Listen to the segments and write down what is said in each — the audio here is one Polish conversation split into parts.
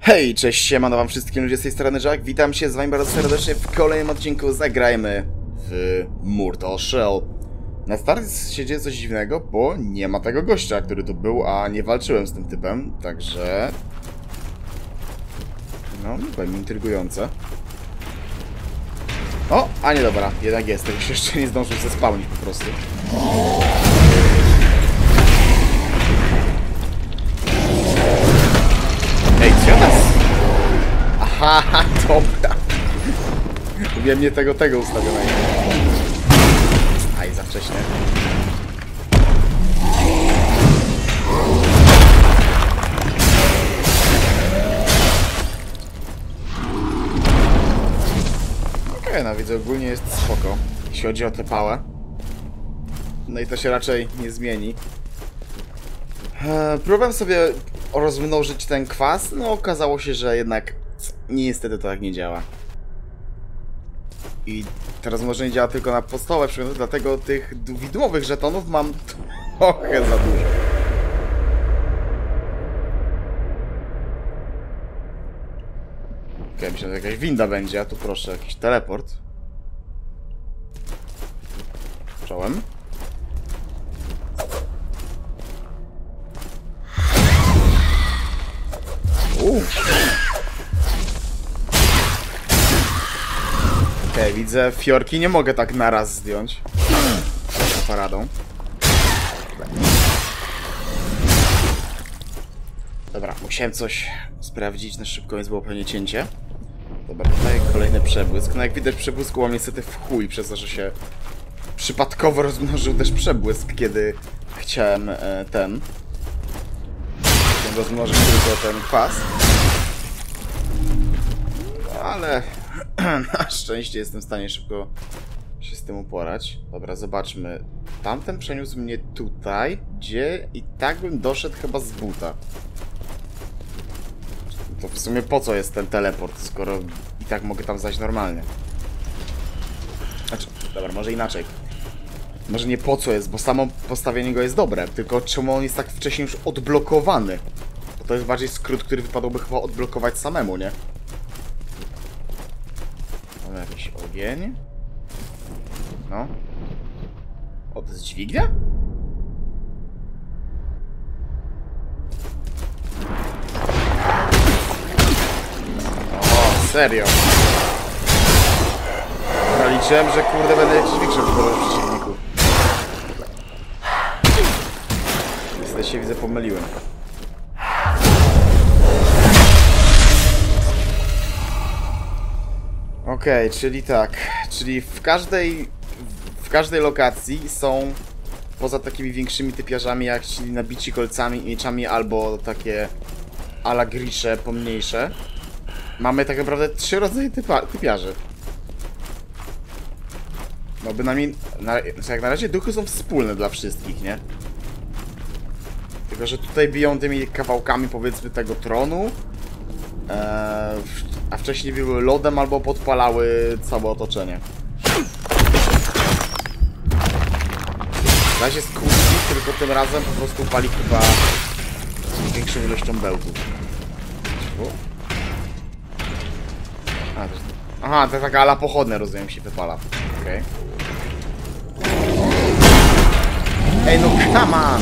Hej, cześć, siemano wam wszystkim ludzie z tej strony Jack, witam się z wami bardzo serdecznie w kolejnym odcinku. Zagrajmy w Mortal Shell. Na start się dzieje coś dziwnego, bo nie ma tego gościa, który tu był, a nie walczyłem z tym typem, także... No, powiem intrygujące. O, a nie dobra, jednak jest, tego się jeszcze nie zdążył zespałnić po prostu. Ej, co nas? Aha, dobra. Wiem, nie tego ustawionego. Aj, za wcześnie. Okej, no widzę, ogólnie jest spoko, jeśli chodzi o tę pałę. No i to się raczej nie zmieni. Próbowałem sobie rozmnożyć ten kwas, no okazało się, że jednak niestety to tak nie działa. I to rozmnożenie działa tylko na podstawowe przedmioty, dlatego tych widmowych żetonów mam trochę za dużo. Okej, myślę, że jakaś winda będzie, a tu proszę, jakiś teleport. Czołem. Okej, widzę fiorki, nie mogę tak naraz zdjąć. Paradą. Dobra, musiałem coś sprawdzić na szybko, więc było pewnie cięcie. Dobra, tutaj kolejny przebłysk. No jak widać, przebłysku mam niestety w chuj, przez to, że się przypadkowo rozmnożył też przebłysk, kiedy chciałem Chciałem rozmnożyć tylko ten kwas. Ale na szczęście jestem w stanie szybko się z tym uporać. Dobra, zobaczmy. Tamten przeniósł mnie tutaj, gdzie i tak bym doszedł chyba z buta. To w sumie po co jest ten teleport, skoro i tak mogę tam zajść normalnie? Znaczy, dobra, może inaczej. Może nie po co jest, bo samo postawienie go jest dobre, tylko czemu on jest tak wcześniej już odblokowany? Bo to jest bardziej skrót, który wypadałoby chyba odblokować samemu, nie? Mamy jakiś ogień. No. O, to jest dźwignia? O, serio. Ja liczyłem, że kurde będę jakiś większy w przeciwniku. Niestety się widzę, pomyliłem. Okej, czyli tak, czyli w każdej lokacji są, poza takimi większymi typiarzami jak ci nabici kolcami, mieczami albo takie a la grisze pomniejsze, mamy tak naprawdę 3 rodzaje typiarzy. No bynajmniej, jak na razie duchy są wspólne dla wszystkich, nie? Tylko że tutaj biją tymi kawałkami, powiedzmy, tego tronu. A wcześniej były lodem albo podpalały całe otoczenie. Na razie jest kłótni, tylko tym razem po prostu pali chyba większą ilością bełtów. Aha, to taka ala pochodne, rozumiem, się wypala. Okej. Ej, no come on!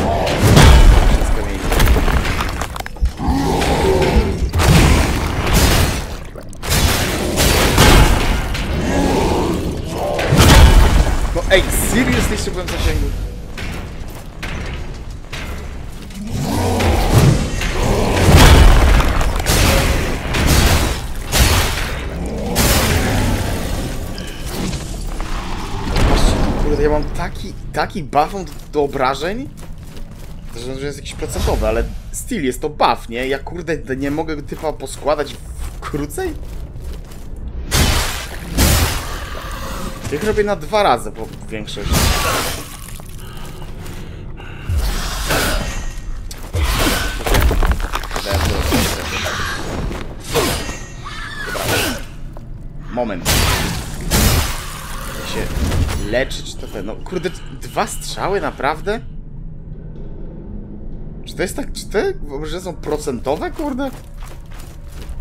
No ej, seriously jeszcze byłem w zasięgu. Kurde, ja mam taki buff do obrażeń, że jest jakiś procentowy, ale still jest to buff, nie? Ja kurde nie mogę go typa poskładać krócej? Tych robię na 2 razy po większości. Dobra. Moment. Chcę się leczyć to ten. No kurde, 2 strzały naprawdę? Czy to jest tak, czy te że są procentowe, kurde?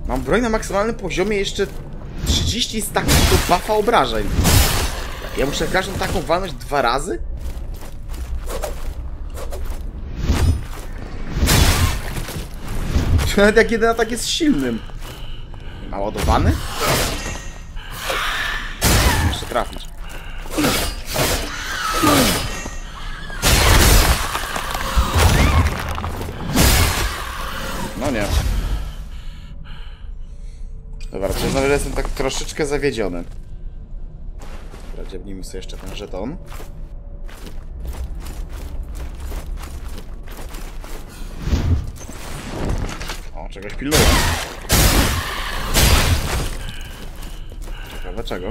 Mam broń na maksymalnym poziomie, jeszcze 30 staków do buffa obrażeń. Ja muszę każdą taką walnąć 2 razy? Nawet jak jeden atak jest silnym. Naładowany? Muszę trafić. No nie. Dobra, przyznam, że jestem tak troszeczkę zawiedziony. Dobra, dziabnijmy sobie jeszcze ten żeton. O, czegoś pilnuję. Ciekawe czego?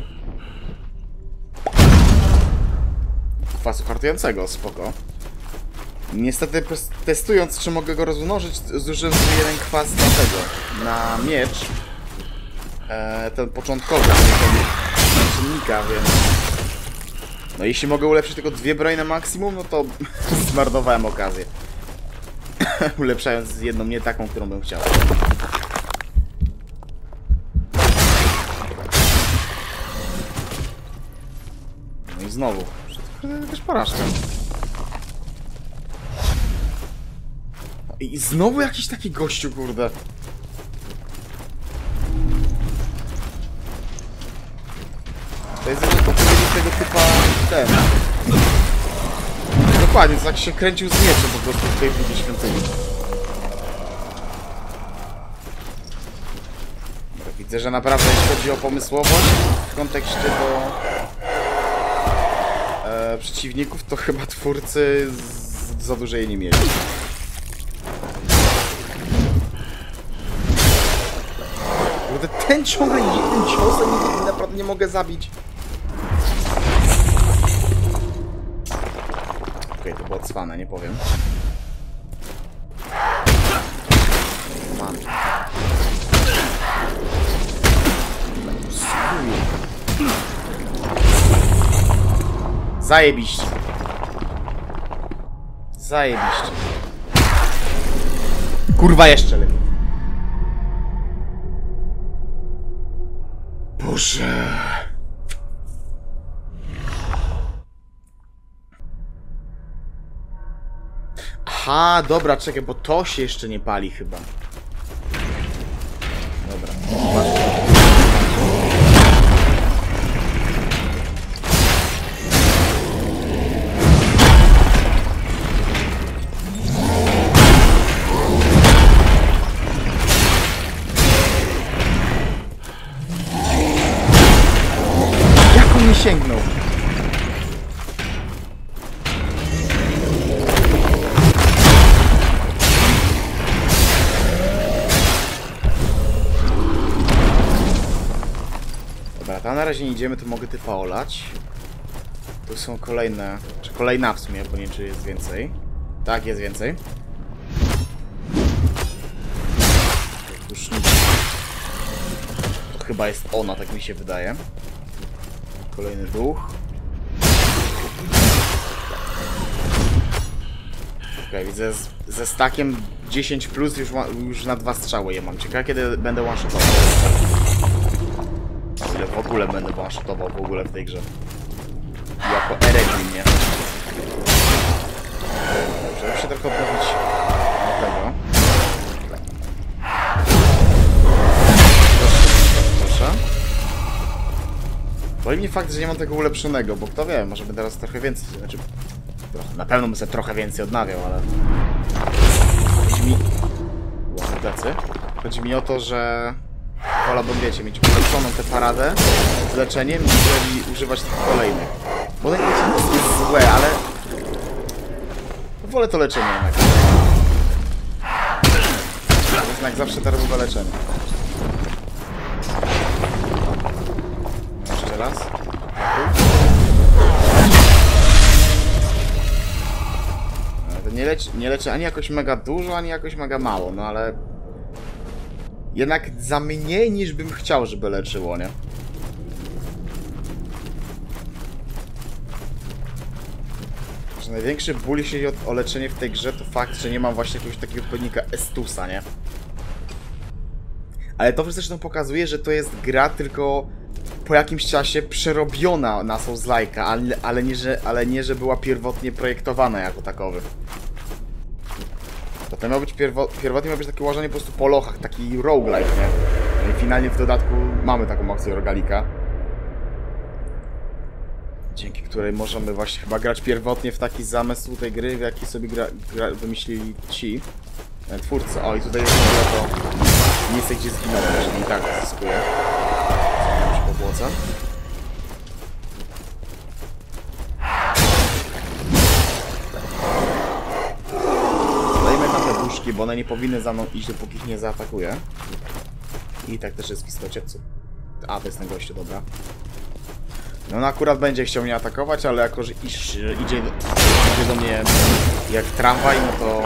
Kwasu hartującego, spoko. Niestety testując, czy mogę go rozmnożyć, zużyłem sobie jeden kwas na tego, na miecz. Ten początkowy, czynnika, więc... No jeśli mogę ulepszyć tylko 2 bronie na maksimum, no to zmarnowałem okazję. Ulepszając jedną nie taką, którą bym chciał. No i znowu. Też porażka. I znowu jakiś taki gościu, kurde. To jest odpowiednik tego typa ten. Dokładnie, to tak się kręcił z mieczem po prostu w tej drugiej świątyni. Widzę, że naprawdę jeśli chodzi o pomysłowość w kontekście do przeciwników, to chyba twórcy za dużo jej nie mieli. Kurde, ten ciągle jednym ciosem naprawdę nie mogę zabić. Okej, to było cwane, nie powiem. Mam. Zajebiście. Zajebiście. Kurwa, jeszcze lepiej. Boże. Aha, dobra, czekaj, bo to się jeszcze nie pali chyba. Dobra, jak on nie sięgnął? A na razie nie idziemy, to mogę typa olać. Tu są kolejne, czy kolejna w sumie, bo nie wiem, czy jest więcej. Tak, jest więcej. Już nic. To chyba jest ona, tak mi się wydaje. Kolejny duch. Okej, widzę ze stakiem 10 plus już na 2 strzały je mam. Ciekawe, kiedy będę one-shotował. Ile w ogóle będę one-shotował w ogóle w tej grze. Jako Eregin, nie? Dobrze, muszę trochę odnowić tego. Proszę. Boli mnie fakt, że nie mam tego ulepszonego, bo kto wie, może będę teraz trochę więcej, znaczy... Na pewno bym sobie trochę więcej odnawiał, ale... Chodzi mi... Chodzi mi o to, że... Wolałbym, wiecie, mieć ulepszoną tę paradę z leczeniem, niżeli używać tych kolejnych. Bo to jest złe, ale... Wolę to leczenie jednak. Jednak zawsze ta robiła leczenie. Jeszcze raz. Nie leczę ani jakoś mega dużo, ani jakoś mega mało, no ale... Jednak za mniej niż bym chciał, żeby leczyło, nie? Że największy ból, jeśli chodzi o leczenie w tej grze, to fakt, że nie mam właśnie jakiegoś takiego odpowiednika Estusa, nie? Ale to zresztą pokazuje, że to jest gra tylko po jakimś czasie przerobiona na Souls-like'a, ale nie, że była pierwotnie projektowana jako takowy. To miał być pierwotnie miał być takie łażenie po prostu po lochach, taki roguelike, nie? I finalnie w dodatku mamy taką opcję rogalika. Dzięki której możemy właśnie chyba grać pierwotnie w taki zamysł tej gry, w jaki sobie wymyślili ci twórcy. O, i tutaj jest to miejsce, gdzie zginął, czyli i tak zyskuje. Zmieniam się po błoce. Dajmy tam te buszki, bo one nie powinny za mną iść, dopóki ich nie zaatakuję. I tak też jest w istocie. Co? A, to jest ten gościu, dobra. No on akurat będzie chciał mnie atakować, ale jako, że idzie do mnie jak tramwaj, no to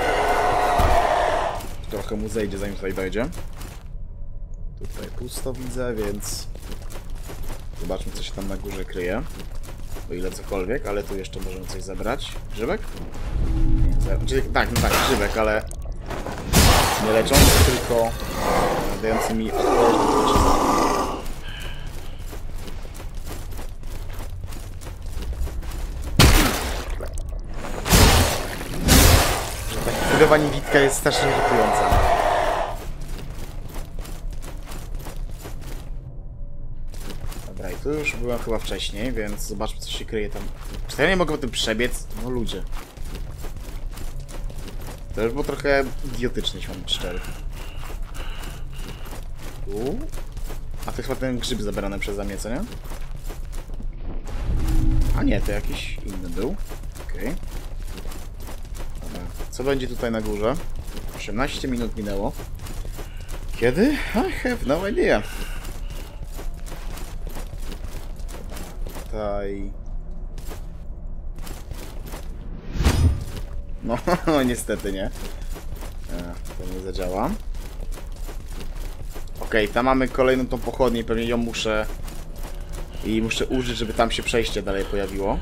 trochę mu zejdzie, zanim tutaj dojdzie. Tutaj pusto widzę, więc zobaczmy, co się tam na górze kryje. O ile cokolwiek, ale tu jeszcze możemy coś zebrać. Grzybek? Nie, tak, no tak, grzybek, ale nie leczący, tylko dający mi odpowiedź. Budowa niewidka jest strasznie irytująca. Dobra, i tu już byłem chyba wcześniej, więc zobaczmy, co się kryje tam. Czy ja nie mogę o tym przebiec? No ludzie. To już było trochę idiotyczne, jeśli mam być szczery. A to chyba ten grzyb zabrany przeze mnie, co nie? A nie, to jakiś inny był. Okej. Co będzie tutaj na górze? 18 minut minęło. Kiedy? I have no idea. Tutaj... No, niestety nie. To nie zadziała. Okej, tam mamy kolejną tą pochodnię, pewnie ją muszę... I muszę użyć, żeby tam się przejście dalej pojawiło.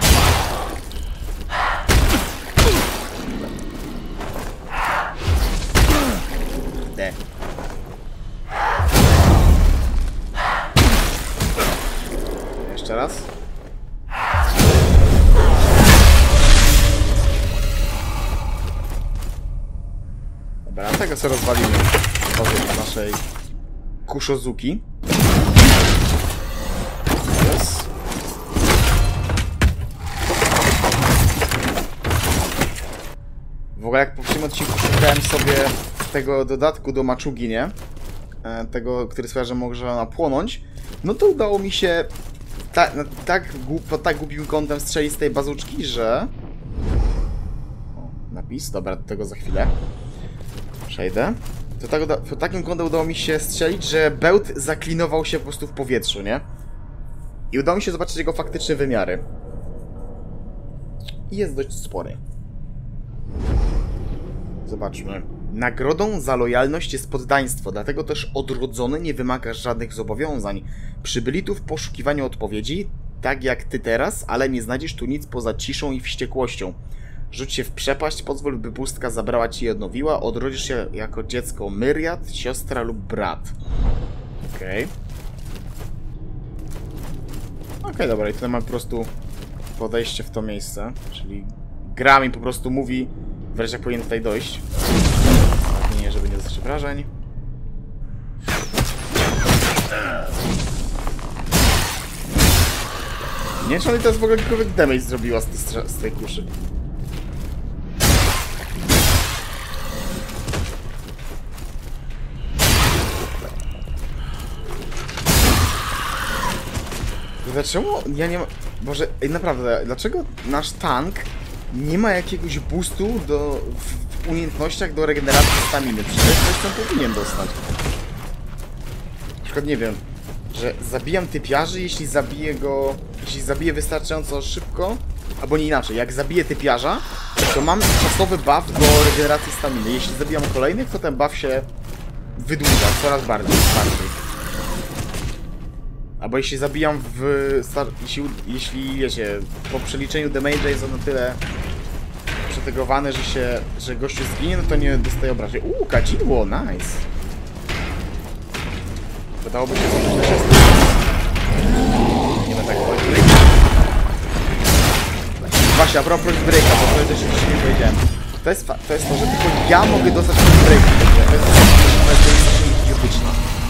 Jeszcze raz. Dobra, tego sobie rozwalimy na naszej Kushozuki. Yes. W ogóle jak po poprzednim odcinku szukałem sobie tego dodatku do maczugi, nie? Tego, który sprawia, że może ona płonąć. No to udało mi się tak głupim kątem strzelić z tej bazuczki, że... O, napis, dobra, do tego za chwilę. Przejdę. To takim kątem udało mi się strzelić, że bełt zaklinował się po prostu w powietrzu, nie? I udało mi się zobaczyć jego faktyczne wymiary. I jest dość spory. Zobaczmy. Nagrodą za lojalność jest poddaństwo, dlatego też odrodzony nie wymaga żadnych zobowiązań. Przybyli tu w poszukiwaniu odpowiedzi, tak jak ty teraz, ale nie znajdziesz tu nic poza ciszą i wściekłością. Rzuć się w przepaść, pozwól, by pustka zabrała ci i odnowiła, odrodzisz się jako dziecko myriad, siostra lub brat. Okej. Okej, dobra, i tutaj mamy po prostu podejście w to miejsce, czyli gra mi po prostu mówi, wreszcie jak powinien tutaj dojść. Nie, żeby nie dostać obrażeń. Nie wiem, czy ona teraz w ogóle jakikolwiek damage zrobiła z tej kuszy. Dlaczego ja nie ma... Boże, naprawdę, dlaczego nasz tank nie ma jakiegoś boostu w umiejętnościach do regeneracji staminy? Przecież coś tam powinien dostać. Na przykład, nie wiem, że zabijam typiarzy, jeśli zabiję wystarczająco szybko, albo nie inaczej, jak zabiję typiarza, to mam czasowy buff do regeneracji staminy. Jeśli zabijam kolejnych, to ten buff się wydłuża coraz bardziej. Albo jeśli zabijam jeśli wiecie, po przeliczeniu damage'a jest on na tyle przetegowany, że gościu zginie, no to nie dostaje obrażeń. Kadzidło, nice. Wydałoby się zobaczyć na czesty. Nie ma tak point break. Właśnie, a propos breaka, bo to też jeszcze nie powiedziałem. To jest to, że tylko ja mogę dostać point break. To jest idiotyczne.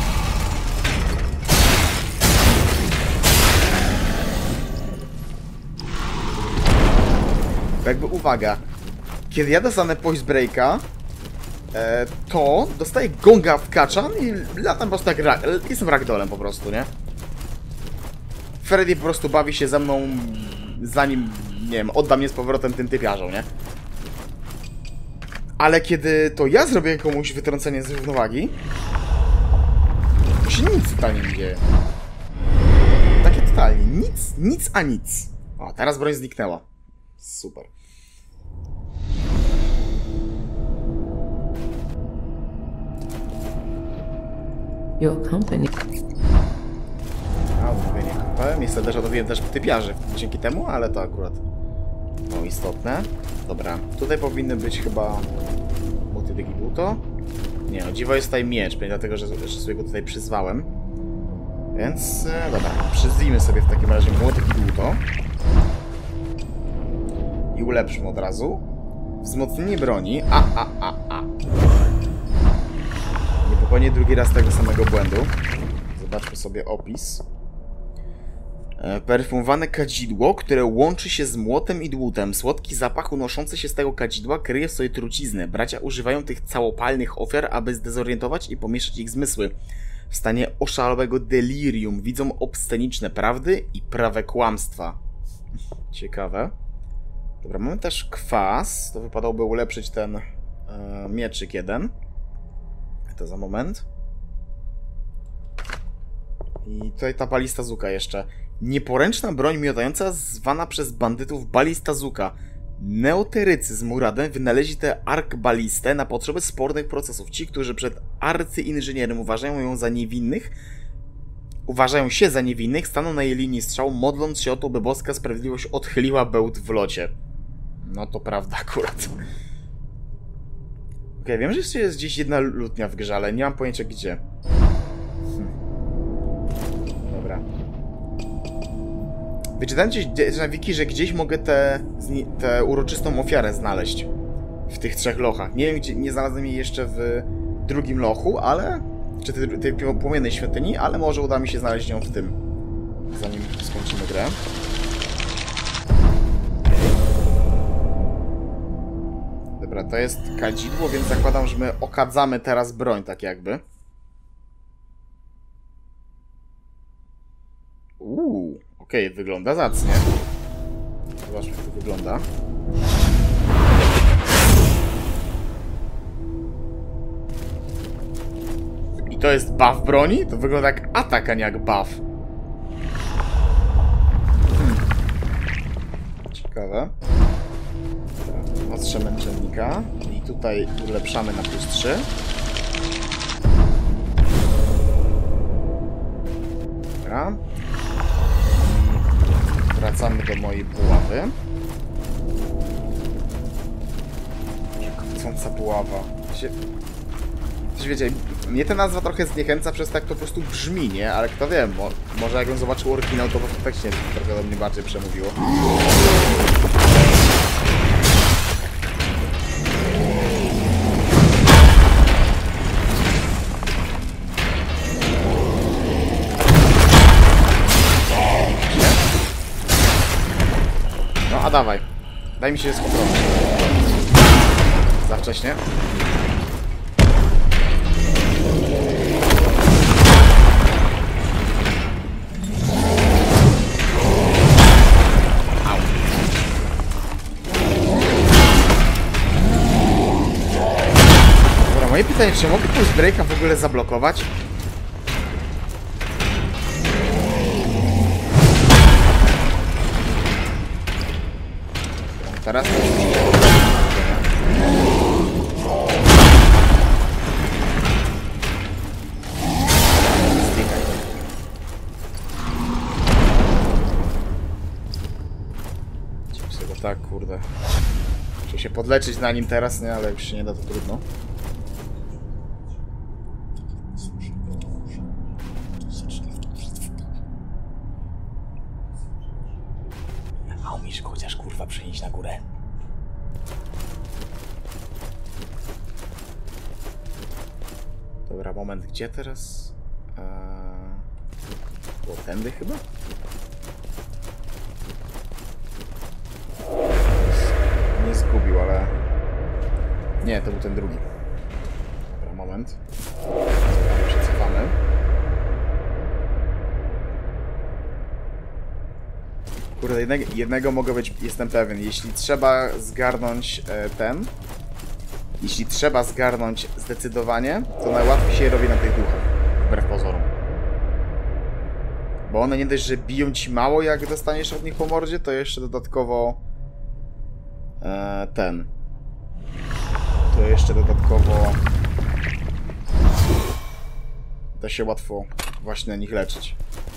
Jakby uwaga, kiedy ja dostanę point breaka, to dostaję gonga w kaczan i latam po prostu jak jestem ragdolem po prostu, nie? Freddy po prostu bawi się ze mną, zanim, nie wiem, odda mnie z powrotem tym typiarzom, nie? Ale kiedy to ja zrobię komuś wytrącenie z równowagi, to się nic totalnie nie dzieje. Takie totalnie, nic a nic. O, teraz broń zniknęła. Super. Your company. Odnowienie HP. Miejsce też odnowiłem też typiarzy dzięki temu, ale to akurat no istotne. Dobra, tutaj powinny być chyba multidigibuto. Nie, no dziwo jest tutaj miecz, dlatego że sobie go tutaj przyzwałem. Więc, dobra, przyzwijmy sobie w takim razie multidigibuto. I ulepszymy od razu. Wzmocnienie broni. Nie popełnię drugi raz tego samego błędu. Zobaczmy sobie opis. Perfumowane kadzidło, które łączy się z młotem i dłutem. Słodki zapach unoszący się z tego kadzidła kryje w sobie truciznę. Bracia używają tych całopalnych ofiar, aby zdezorientować i pomieszać ich zmysły. W stanie oszalałego delirium widzą obsceniczne prawdy i prawe kłamstwa. Ciekawe. Dobra, mamy też kwas. To wypadałoby ulepszyć ten mieczyk jeden. To za moment. I tutaj ta balistazuka jeszcze. Nieporęczna broń miotająca zwana przez bandytów balistazuka. Neoterycy z Muradem wynaleźli tę arkbalistę na potrzeby spornych procesów. Ci, którzy przed arcyinżynierem uważają się za niewinnych, staną na jej linii strzału, modląc się o to, by boska sprawiedliwość odchyliła bełt w locie. No to prawda akurat. Okej, wiem, że jeszcze jest gdzieś jedna lutnia w grze, ale nie mam pojęcia gdzie. Dobra. Wyczytałem gdzieś na wiki, że gdzieś mogę tę uroczystą ofiarę znaleźć. W tych 3 lochach. Nie wiem, gdzie, nie znalazłem jej jeszcze w drugim lochu, ale... Czy tej płomiennej świątyni, ale może uda mi się znaleźć ją w tym. Zanim skończymy grę. Dobra, to jest kadzidło, więc zakładam, że my okadzamy teraz broń, tak jakby. Okej, wygląda zacnie. Zobaczmy, jak to wygląda. I to jest buff broni? To wygląda jak atak, a nie jak buff. Ciekawe. Ostrze męczennika. I tutaj ulepszamy na +3. Dobra. I wracamy do mojej buławy. Chcąca buława. Wiecie, mnie ta nazwa trochę zniechęca przez tak to po prostu brzmi, nie? Ale kto wie, może jak ją zobaczył oryginał, to faktycznie trochę do mnie bardziej przemówiło. No a dawaj. Daj mi się skontrolować. Za wcześnie. Moje pytanie, czy mogę Pulse Breaka w ogóle zablokować? Teraz to już sobie go tak, kurde. Muszę się podleczyć na nim teraz, nie? Ale jak się nie da, to trudno. A umiesz go chociaż kurwa przenieść na górę? Dobra, moment, gdzie teraz? Było tędy chyba? Nie zgubił, ale... Nie, to był ten drugi. Dobra, moment. Przecofamy. Kurde, jednego mogę być, jestem pewien. Jeśli trzeba zgarnąć ten... Jeśli trzeba zgarnąć zdecydowanie, to najłatwiej się robi na tych duchach. Wbrew pozorom. Bo one nie dość, że biją ci mało, jak dostaniesz od nich po mordzie, to jeszcze dodatkowo... To jeszcze dodatkowo... Da się łatwo właśnie na nich leczyć.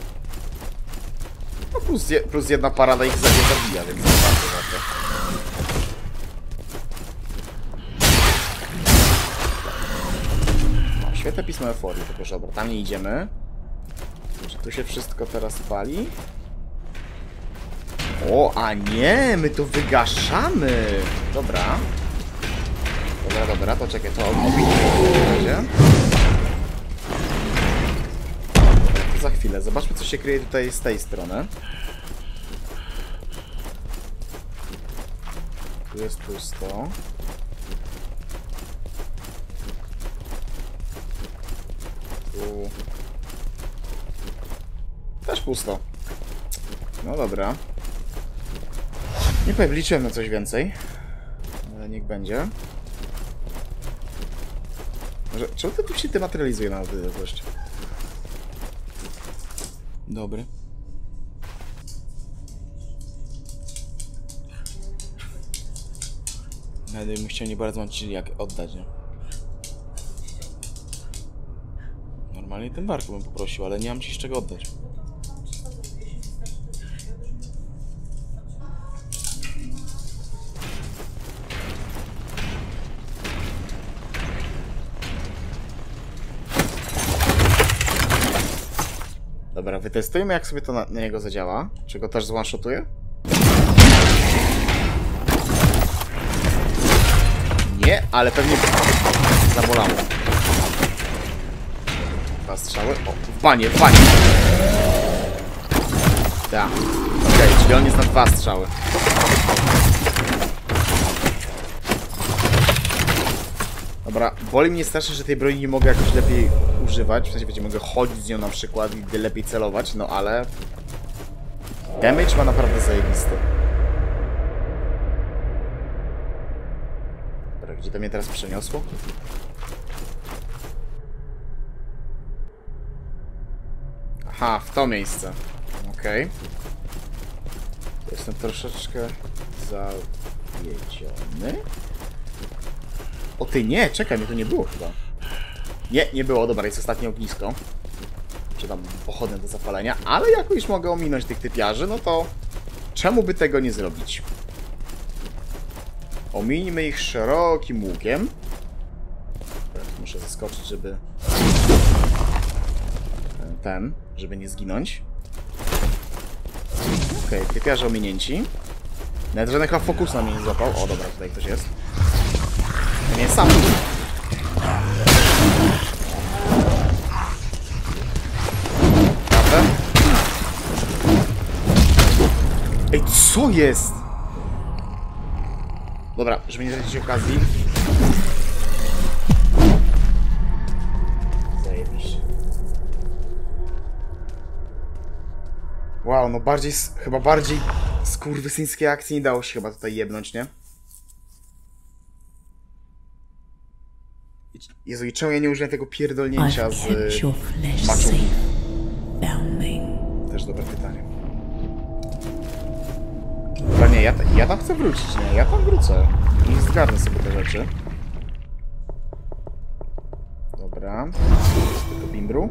No plus jedna parada ich zabija, więc nie bardzo warto. No, świetne pismo euforii, tylko że dobra, tam nie idziemy. Czy tu się wszystko teraz pali? O, a nie, my to wygaszamy. Dobra. Dobra, to czekaj, to ominimy w razie. To za chwilę. Zobaczmy, co się kryje tutaj z tej strony. Tu jest pusto. Tu... Też pusto. No dobra. Nie powiem, liczyłem na coś więcej. Ale niech będzie. Może, czemu to tu się dematerializuje na odległość? Dobry. Nawet bym chciał nie bardzo mam jak oddać, nie? Normalnie ten barku bym poprosił, ale nie mam ci z czego oddać. Dobra, wytestujmy, jak sobie to na niego zadziała. Czy go też zone-shotuje? Nie, ale pewnie zabolało. Dwa strzały. O, w banie. Tak. Okej, czyli on jest na dwa strzały. Dobra, boli mnie strasznie, że tej broni nie mogę jakoś lepiej używać. W sensie, wiecie, mogę chodzić z nią na przykład i lepiej celować, no ale... Damage ma naprawdę zajebisty. Dobra, gdzie to mnie teraz przeniosło? Aha, w to miejsce. Okej. Jestem troszeczkę zawiedziony. O ty nie, czekaj, mnie tu nie było chyba. Nie było, dobra, jest ostatnie ognisko. Czy tam pochodne do zapalenia, ale jako już mogę ominąć tych typiarzy, no to czemu by tego nie zrobić? Omińmy ich szerokim łukiem. Muszę zaskoczyć, żeby... żeby nie zginąć. Okej, typiarze ominięci. Nawet żaden chyba fokus na mnie nie złapał. O, dobra, tutaj ktoś jest. To nie jest sam. Prawda? Ej, co jest? Dobra, żeby nie tracić okazji. Zajebiście. Wow, no bardziej, chyba bardziej skurwysyńskiej akcji nie dało się chyba tutaj jebnąć, nie? Jezu, i czemu ja nie użyłem tego pierdolnięcia z maczu? Też dobre pytanie. Dobra, nie, ja tam chcę wrócić, nie? Ja tam wrócę. I zgarnę sobie te rzeczy. Dobra. Z tego bimbru.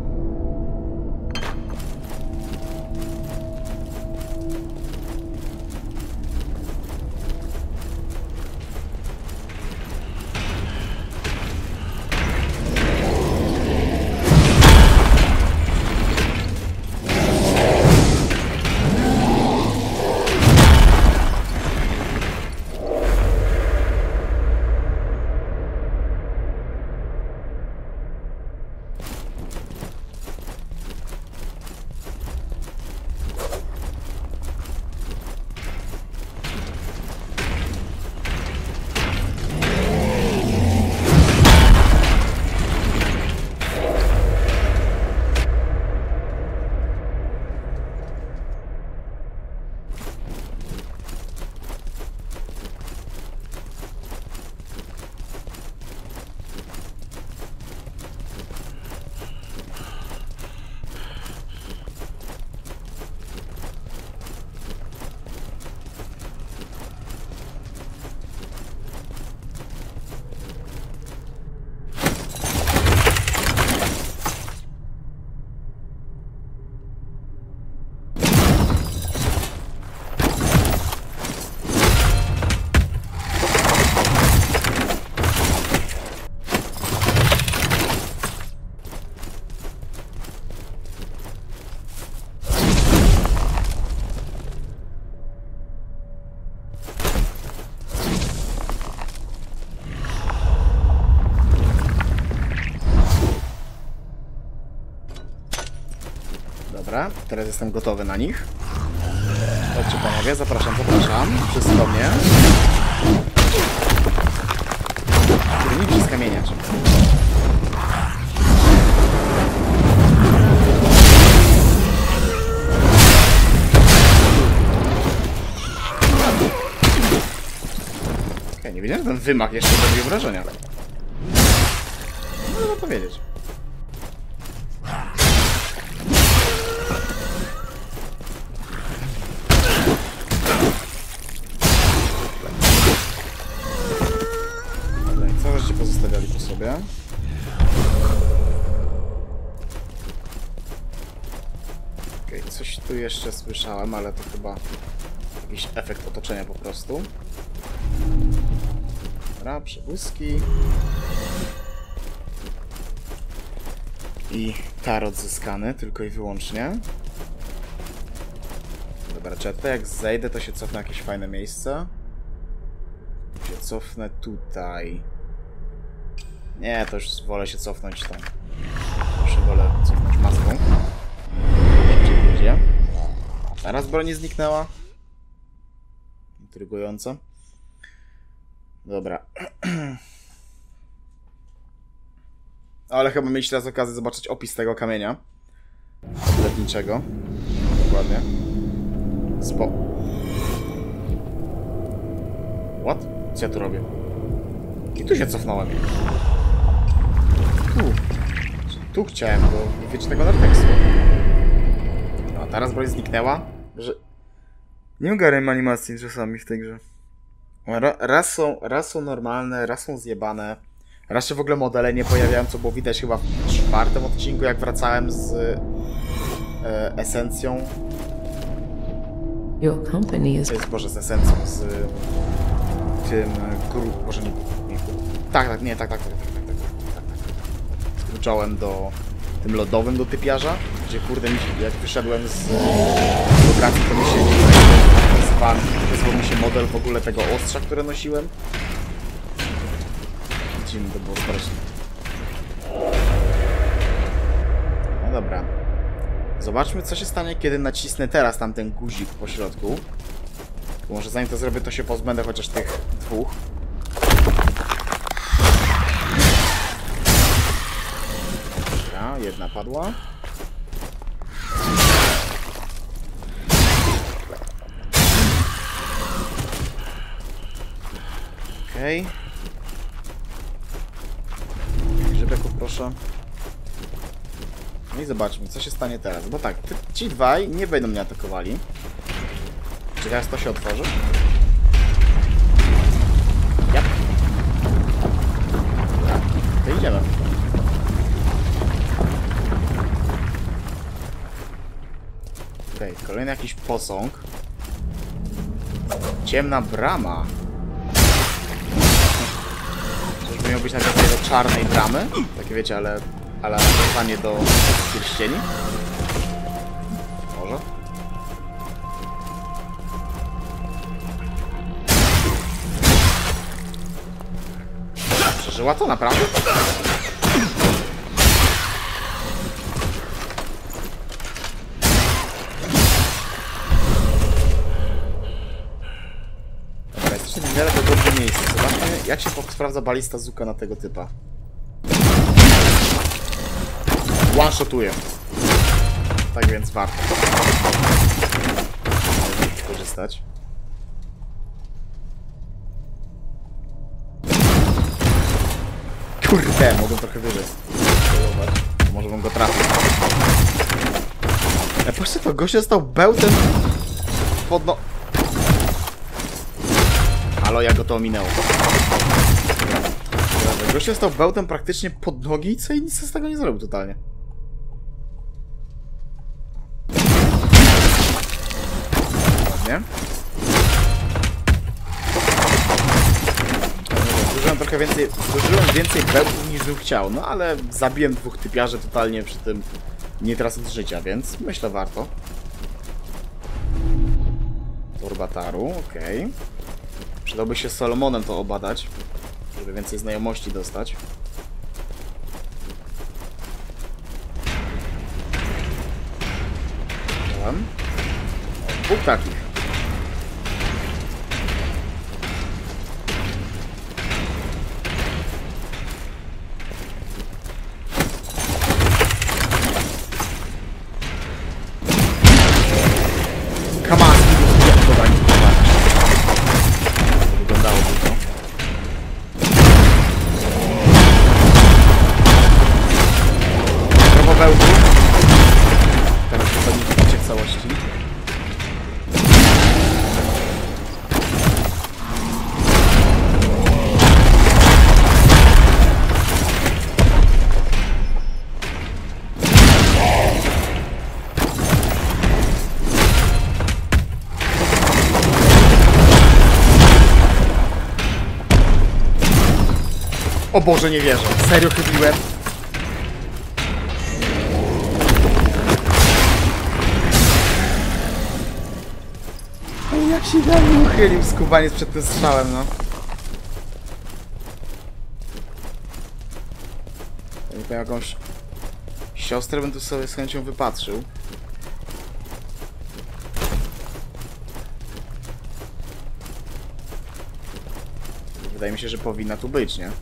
Dobra, teraz jestem gotowy na nich. Chodźcie panowie, zapraszam. Wszystko mnie. Kierowniczy z kamienia. Okej, nie wiedziałem, że ten wymach jeszcze robił wrażenia. No, można powiedzieć. Co żeście pozostawiali po sobie? Okej, coś tu jeszcze słyszałem, ale to chyba jakiś efekt otoczenia po prostu. Dobra, przebłyski. I tarot zyskany, tylko i wyłącznie. Dobra, czy ja tutaj jak zejdę, to się cofnę jakieś fajne miejsce? Się cofnę tutaj. Nie, to już wolę się cofnąć tam. Już wolę cofnąć maską. Nie wiem, gdzie idzie. Teraz broń nie zniknęła. Intrygująco. Dobra. Ale chyba mieliście teraz okazję zobaczyć opis tego kamienia lotniczego. Dokładnie. What? Co ja tu robię? I tu się cofnąłem. Tu chciałem, bo nie wiecie tego nartekstu. A teraz broń zniknęła. Że... Nie ogarniam animacji czasami w tej grze. Raz są normalne, raz są zjebane. Raz się w ogóle modele nie pojawiają, co było widać chyba w 4. odcinku, jak wracałem z esencją. Your company is... To jest, Boże, z esencją, z tym Boże, nie tak. Skróciłem do tym lodowym do typiarza, gdzie kurde jak wyszedłem z lokacji, to mi się wezwał mi się model w ogóle tego ostrza, które nosiłem. Dziwne to było strasznie. No dobra. Zobaczmy, co się stanie, kiedy nacisnę teraz tamten guzik po środku. Może zanim to zrobię, to się pozbędę chociaż tych dwóch. Dobra, jedna padła. Okej. Grzybek poproszę. No i zobaczmy, co się stanie teraz. Bo tak, ci dwaj nie będą mnie atakowali. Czy teraz to się otworzy? Yep. Dobra, to idziemy. Okej, kolejny jakiś posąg. Ciemna brama. Czyżby miał być nawiązanie do czarnej bramy? Takie wiecie, ale nawiązanie do pierścieni? Może? Przeżyła to naprawdę? Dobra, jest jeszcze niewiele dogodne miejsce. Zobaczmy, jak się sprawdza balista Zuka na tego typa. One-shotuje. Tak więc warto. Możemy skorzystać. Kurde, mogę trochę wyżej. Może bym go trafił. Patrzcie, to gość został bełtem pod no... Halo, jak go to ominęło. Gość został bełtem praktycznie pod nogi i nic z tego nie zrobił totalnie. Ładnie. Zużyłem więcej bełtów niż bym chciał, no ale zabiłem dwóch typiarzy totalnie przy tym nie tracąc życia, więc myślę warto. Torba taru, okej. Przydałby się z Solomonem to obadać, żeby więcej znajomości dostać. Widziałem. Dwóch takich. Wyglądało to. Krowowełku. Teraz to nie widzicie w całości. O Boże, nie wierzę. Serio chybiłem? Ej, jak się dla mnie uchylił skubaniec przed tym strzałem, no. Jakby jakąś siostrę bym tu sobie z chęcią wypatrzył. Wydaje mi się, że powinna tu być, nie?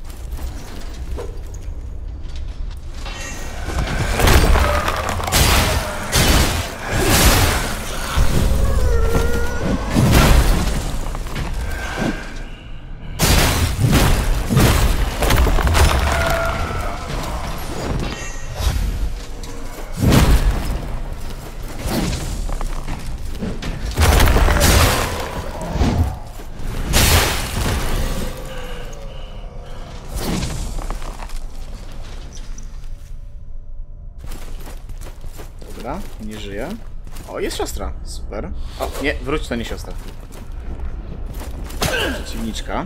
Dobra, nie żyje. O, jest siostra. Super. O, nie, wróć, to nie siostra. Przeciwniczka.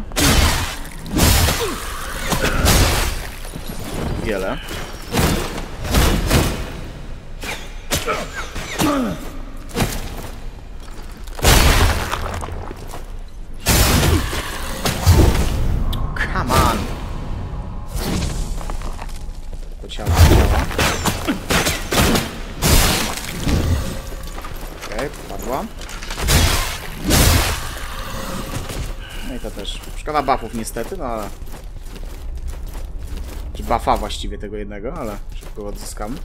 Wiele. Come on. To ciała. Okej, padła. No i to też. Szkoda buffów niestety, no ale... Czy buffa właściwie tego jednego, ale szybko odzyskam.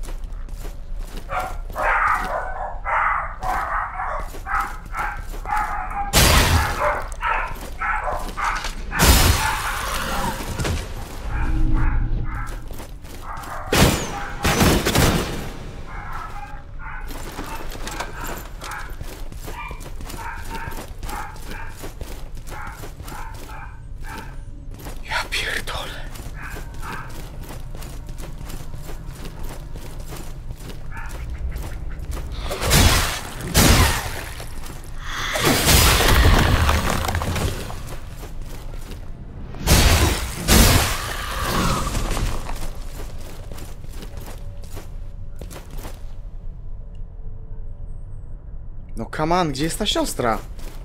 No come on, gdzie jest ta siostra?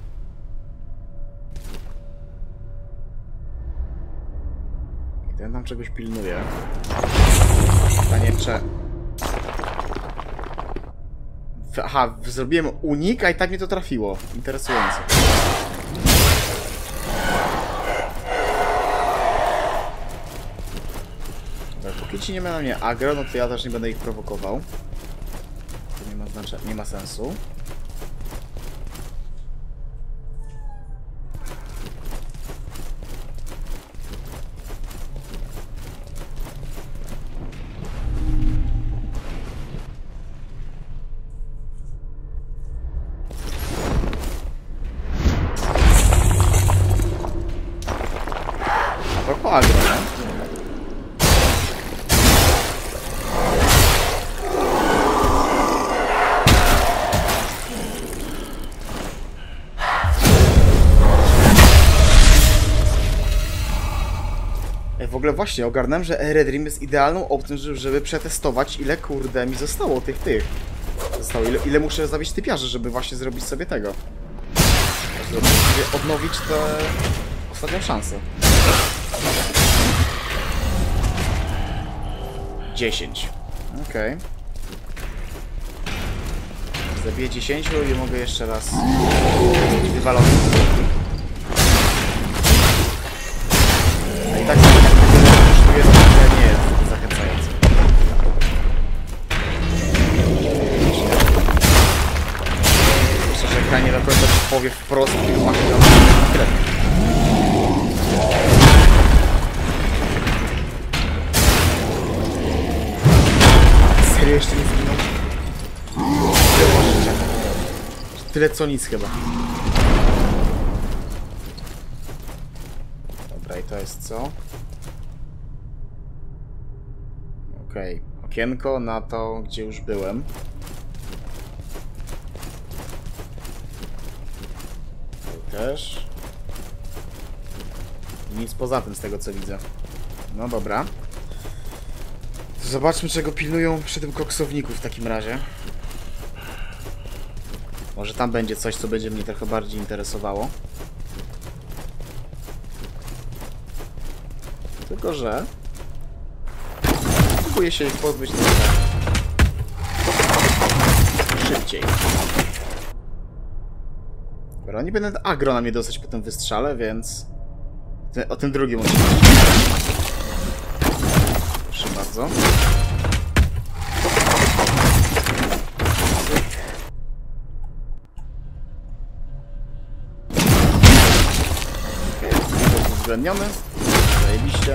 Ten tam czegoś pilnuje. Pytanie, czy... Aha, zrobiłem unik, a i tak mnie to trafiło. Interesujące. Póki ci nie ma na mnie agro, no to ja też nie będę ich prowokował. To nie ma znaczenia, nie ma sensu. To agro, nie? W ogóle właśnie ogarnąłem, że Eredrim jest idealną opcją, żeby przetestować, ile kurde mi zostało tych. Zostało, ile muszę zabić typiarzy, żeby właśnie zrobić sobie tego. Żeby sobie odnowić tę ostatnią szansę. 10. Okej. Zabiję 10 i mogę jeszcze raz być wywalony. A i tak kosztuje, to nie jest zachęcające. Myślę, że ekranie nie do końca powie wprost i ma konkretnie. Serio jeszcze nie zginął? Tyle co nic chyba. Dobra, i to jest co? Okej. Okienko na to, gdzie już byłem. Tutaj też. Nic poza tym z tego co widzę. No dobra. To zobaczmy czego pilnują przy tym koksowniku w takim razie. Może tam będzie coś, co będzie mnie trochę bardziej interesowało. Tylko że... próbuję się ich pozbyć trochę szybciej. Dobra, oni będą agro na mnie dostać po tym wystrzale, więc... o tym drugim muszę myśleć. Proszę bardzo. Uwzględniony. Zajebiście.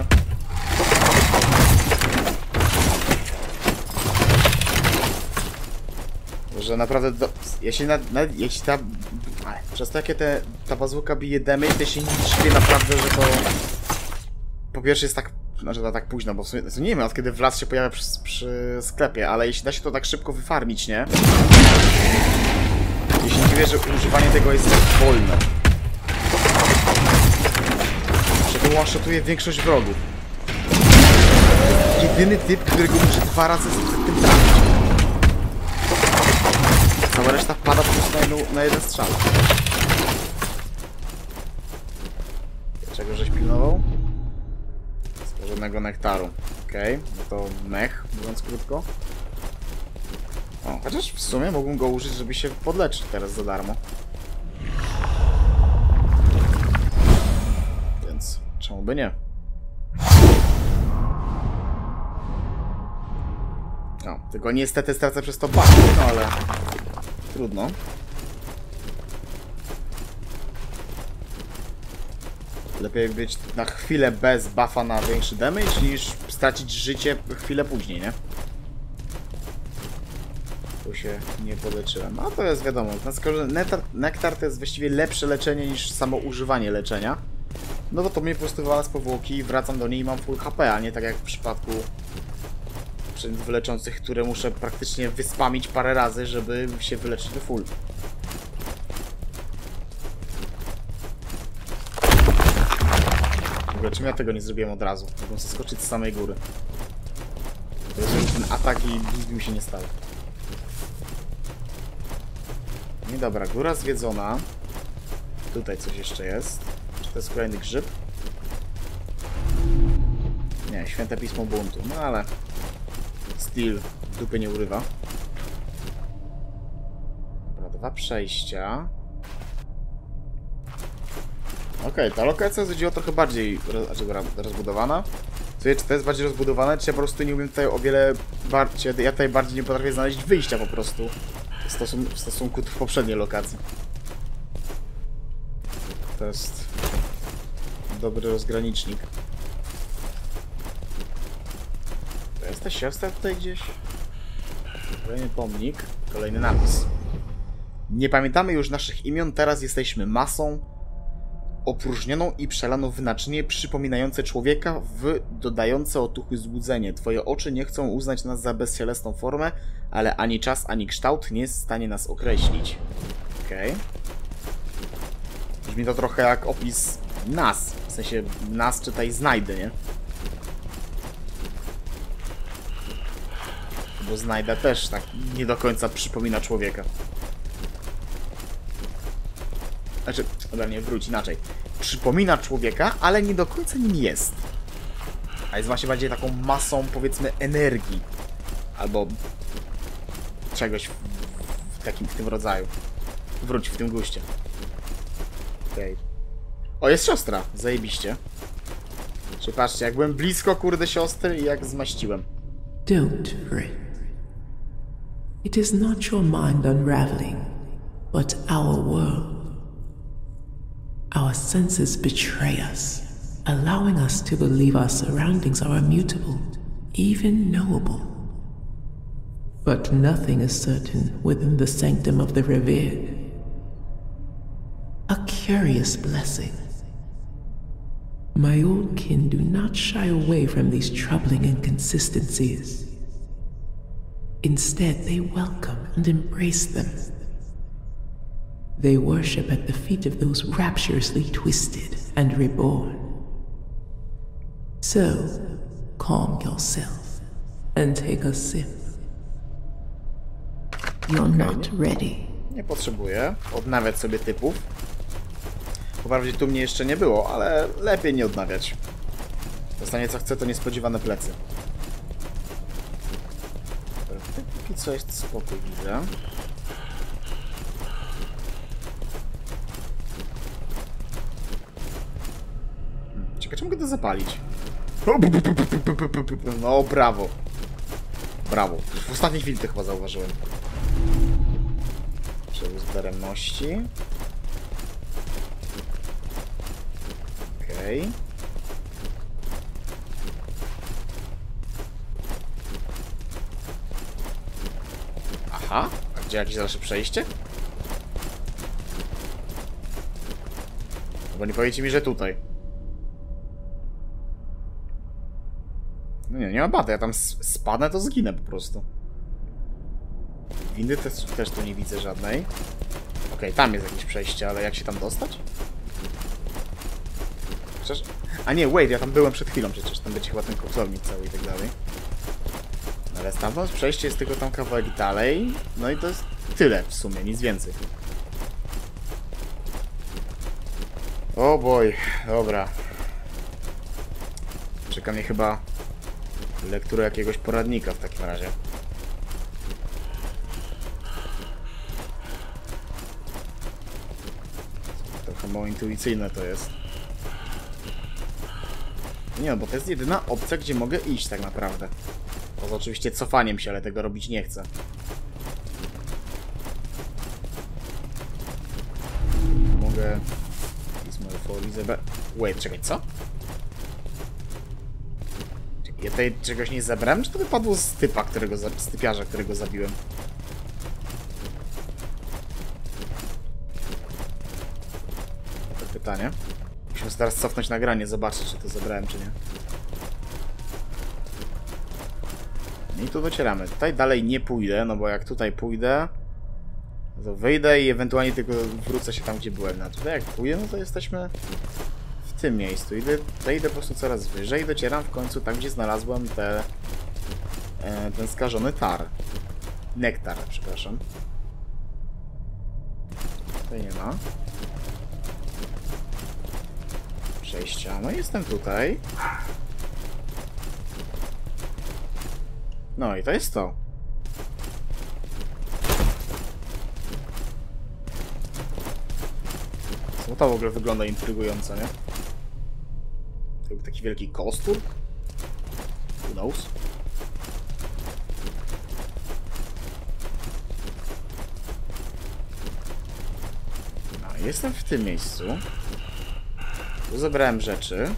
Że naprawdę jeśli przez to jakie ta bazuka bije damage, to się nie dziwię naprawdę, że to po pierwsze jest tak, znaczy to tak późno, bo w sumie nie wiem od kiedy wlaz się pojawia przy sklepie, ale jeśli da się to tak szybko wyfarmić, nie? Jeśli nie dziwię, że używanie tego jest tak wolne. One-shotuje większość wrogów. Jedyny typ, którego muszę 2 razy z tym trafić. Cała reszta wpada po prostu na jeden strzał. Czego żeś pilnował? Stworzonego nektaru. Okej, no to mech, mówiąc krótko. O, chociaż w sumie mógłbym go użyć, żeby się podleczyć teraz za darmo. Czemu by nie? No, tylko niestety stracę przez to buff, no ale trudno. Lepiej być na chwilę bez buffa na większy damage, niż stracić życie chwilę później, nie? Tu się nie poleczyłem. No to jest wiadomo, skoro nektar to jest właściwie lepsze leczenie niż samo używanie leczenia. No to mnie po prostu wywala z powłoki, wracam do niej i mam full HP, a nie tak jak w przypadku przedmiotów wyleczących, które muszę praktycznie wyspamić parę razy, żeby się wyleczyć do full. W ogóle czym ja tego nie zrobiłem od razu? Mogłem skoczyć z samej góry. To jest ten atak i nic by mi się nie stało. Nie dobra, góra zwiedzona. Tutaj coś jeszcze jest. To jest kolejny grzyb. Nie, święte pismo buntu. No ale... Steel dupy nie urywa. Dobra, 2 przejścia. Okej, ta lokacja jest trochę bardziej rozbudowana. Czy to jest bardziej rozbudowane, czy ja po prostu nie umiem tutaj o wiele bardziej... Ja tutaj bardziej nie potrafię znaleźć wyjścia po prostu. W stosunku do poprzedniej lokacji. To jest... dobry rozgranicznik. To jest ta siostra tutaj gdzieś? Kolejny pomnik, kolejny napis. Nie pamiętamy już naszych imion, teraz jesteśmy masą opróżnioną i przelaną w naczynie przypominające człowieka w dodające otuchy złudzenie. Twoje oczy nie chcą uznać nas za bezcielesną formę, ale ani czas, ani kształt nie jest w stanie nas określić. Okej. Brzmi to trochę jak opis nas. W sensie nas czytaj znajdę, nie? Bo znajda też tak nie do końca przypomina człowieka. Znaczy, dobra, nie, wróć inaczej. Przypomina człowieka, ale nie do końca nim jest. A jest właśnie bardziej taką masą, powiedzmy, energii. Albo czegoś takim w tym rodzaju. Wróć w tym guście. Okej. O, jest siostra. Zajebiście. Czy patrzcie, jak byłem blisko, kurde, siostry i jak zmaściłem. Don't fret. It is not your mind unraveling, but our world. Our senses betray us, allowing us to believe our surroundings are immutable, even knowable. But nothing is certain within the sanctum of the revered. A curious blessing. My old kin do not shy away from these troubling inconsistencies. Instead, they welcome and embrace them. They worship at the feet of those rapturously twisted and reborn. So, calm yourself and take a sip. You're not ready. Nie potrzebuję odnawiać sobie typów. Wprawdzie tu mnie jeszcze nie było, ale lepiej nie odnawiać. Dostanie co chce, to niespodziewane plecy. Póki co jest spokój, widzę. Ciekawe, czy mogę to zapalić? No, brawo. Brawo. W ostatniej chwili to chyba zauważyłem. Przewóz daremności. Okej. Aha. A gdzie jakieś dalsze przejście? Bo nie powiecie mi, że tutaj. No nie ma bata. Ja tam spadnę, to zginę po prostu. Windy też tu nie widzę żadnej. Okej, tam jest jakieś przejście, ale jak się tam dostać? Przecież... A nie, wait, ja tam byłem przed chwilą przecież. Tam będzie chyba ten kotlownik cały i tak dalej. Ale stamtąd przejście jest tylko tam kawałek dalej. No i to jest tyle w sumie, nic więcej. O boj, dobra. Czeka mnie chyba lektura jakiegoś poradnika w takim razie. Trochę mało intuicyjne to jest. Nie no, bo to jest jedyna opcja, gdzie mogę iść tak naprawdę. Poza oczywiście cofaniem się, ale tego robić nie chcę. Mogę... Wait, czekaj, co? Ja tutaj czegoś nie zabrałem? Czy to wypadło z typa, z typiarza, którego zabiłem? To pytanie. Musimy teraz cofnąć nagranie, zobaczyć, czy to zabrałem, czy nie. I tu docieramy. Tutaj dalej nie pójdę, no bo jak tutaj pójdę, to wyjdę i ewentualnie tylko wrócę się tam, gdzie byłem. A tutaj jak pójdę, no to jesteśmy w tym miejscu. Idę po prostu coraz wyżej i docieram w końcu tam, gdzie znalazłem ten skażony tar. Nektar, przepraszam. Tutaj nie ma przejścia. No jestem tutaj. No i to jest to. Co to w ogóle wygląda intrygująco, nie? To był taki wielki kostur? Who knows? No, jestem w tym miejscu. Tu zebrałem rzeczy.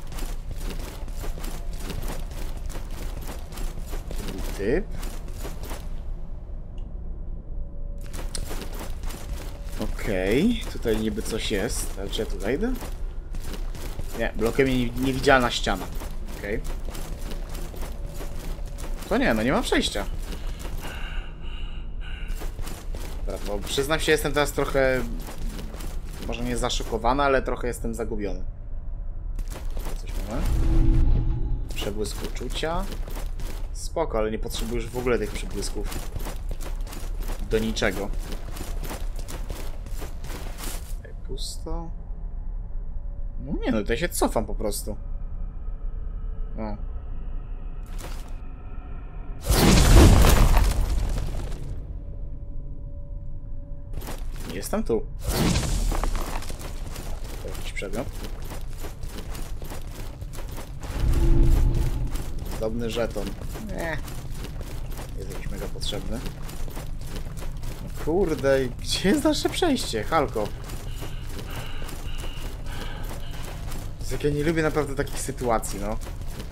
Tu był typ. Okej, tutaj niby coś jest. Ale czy ja tu wejdę? Nie, blokuje mnie niewidzialna ściana. Okej. To nie, no nie ma przejścia. Dobra, to przyznam się, jestem teraz trochę... Może nie zaszokowany, ale trochę jestem zagubiony. Coś mamy? Przebłysk uczucia. Spoko, ale nie potrzebujesz w ogóle tych przebłysków. Do niczego. Pusto. No nie, no tutaj się cofam po prostu. O. Jestem tu. To jakiś przedmiot. Zdobny żeton. Nie. Jest jakiś mega potrzebny. No kurde, gdzie jest nasze przejście? Halko. Jak ja nie lubię naprawdę takich sytuacji, no.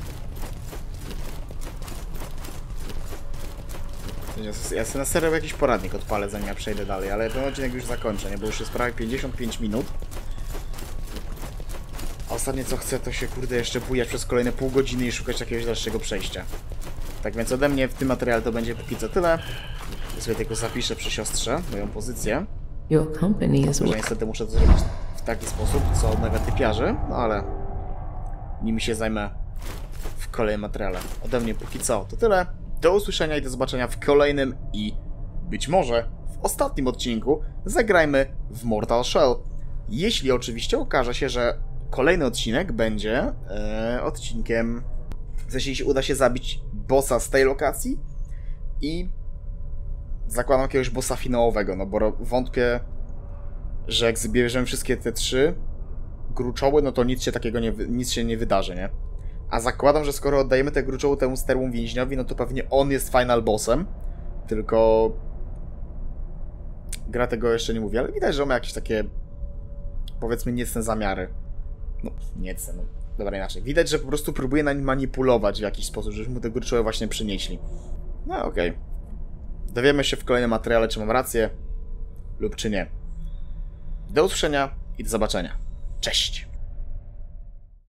Ja sobie na serio jakiś poradnik odpalę, zanim ja przejdę dalej, ale ten odcinek już zakończę, nie? Bo już jest prawie 55 minut. A ostatnie co chcę, to się kurde jeszcze bujać przez kolejne pół godziny i szukać jakiegoś dalszego przejścia. Tak więc ode mnie w tym materiale to będzie póki co tyle. Ja sobie tylko zapiszę przy siostrze moją pozycję. Your company is Że niestety muszę to zrobić w taki sposób, co negatypiarzy, no ale nimi się zajmę w kolejnym materiale. Ode mnie póki co to tyle. Do usłyszenia i do zobaczenia w kolejnym i być może w ostatnim odcinku zagrajmy w Mortal Shell. Jeśli oczywiście okaże się, że kolejny odcinek będzie odcinkiem... W sensie, jeśli uda się zabić bossa z tej lokacji i zakładam jakiegoś bossa finałowego, no bo wątpię, że jak zbierzemy wszystkie te 3 gruczoły, no to nic się takiego nic się nie wydarzy, nie? A zakładam, że skoro oddajemy te gruczoły temu sterłemu więźniowi, no to pewnie on jest final bossem. Tylko... Gra tego jeszcze nie mówi, ale widać, że on ma jakieś takie... Powiedzmy niecne zamiary. No, niecne, no. Dobra, inaczej. Widać, że po prostu próbuje na nim manipulować w jakiś sposób, żebyśmy mu te gruczoły właśnie przynieśli. No okej. Dowiemy się w kolejnym materiale, czy mam rację lub czy nie. Do usłyszenia i do zobaczenia. Cześć!